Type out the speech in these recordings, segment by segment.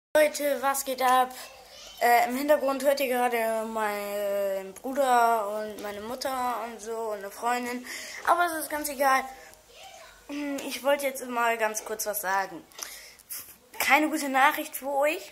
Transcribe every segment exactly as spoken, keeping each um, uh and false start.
Leute, was geht ab? Äh, Im Hintergrund hört ihr gerade meinen Bruder und meine Mutter und so und eine Freundin. Aber es ist ganz egal. Ich wollte jetzt mal ganz kurz was sagen. Keine gute Nachricht für euch,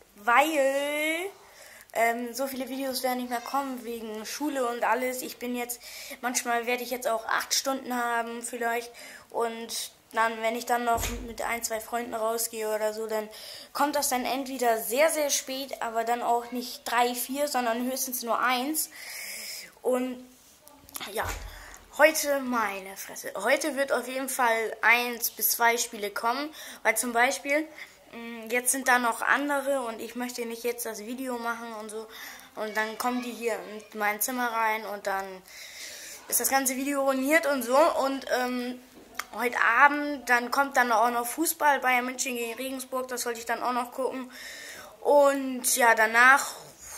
weil ähm, so viele Videos werden nicht mehr kommen wegen Schule und alles. Ich bin jetzt, manchmal werde ich jetzt auch acht Stunden haben vielleicht und dann, wenn ich dann noch mit ein, zwei Freunden rausgehe oder so, dann kommt das dann entweder sehr, sehr spät, aber dann auch nicht drei, vier, sondern höchstens nur eins. Und ja, heute, meine Fresse, heute wird auf jeden Fall eins bis zwei Spiele kommen, weil zum Beispiel, jetzt sind da noch andere und ich möchte nicht jetzt das Video machen und so. Und dann kommen die hier in mein Zimmer rein und dann ist das ganze Video ruiniert und so. Und ähm, heute Abend, dann kommt dann auch noch Fußball, Bayern München gegen Regensburg, das wollte ich dann auch noch gucken. Und ja, danach,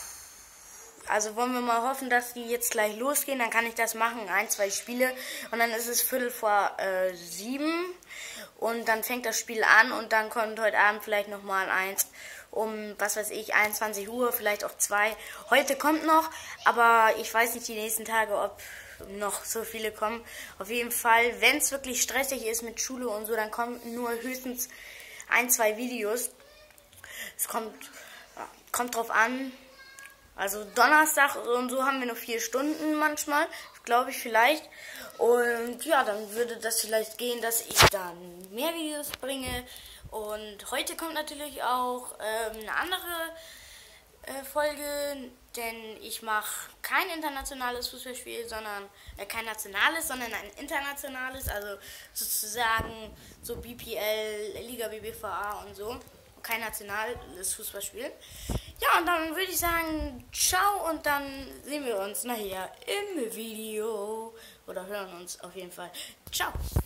also wollen wir mal hoffen, dass die jetzt gleich losgehen, dann kann ich das machen, ein, zwei Spiele. Und dann ist es Viertel vor äh, sieben und dann fängt das Spiel an und dann kommt heute Abend vielleicht nochmal eins um, was weiß ich, einundzwanzig Uhr, vielleicht auch zwei. Heute kommt noch, aber ich weiß nicht die nächsten Tage, ob noch so viele kommen. Auf jeden Fall, wenn es wirklich stressig ist mit Schule und so, dann kommen nur höchstens ein, zwei Videos. Es kommt, kommt drauf an. Also Donnerstag und so haben wir noch vier Stunden manchmal, glaube ich vielleicht. Und ja, dann würde das vielleicht gehen, dass ich dann mehr Videos bringe. Und heute kommt natürlich auch ähm, eine andere äh, Folge, denn ich mache kein internationales Fußballspiel, sondern äh, kein nationales, sondern ein internationales, also sozusagen so B P L, Liga B B V A und so. Kein nationales Fußballspiel. Ja, und dann würde ich sagen, ciao und dann sehen wir uns nachher im Video oder hören uns auf jeden Fall. Ciao.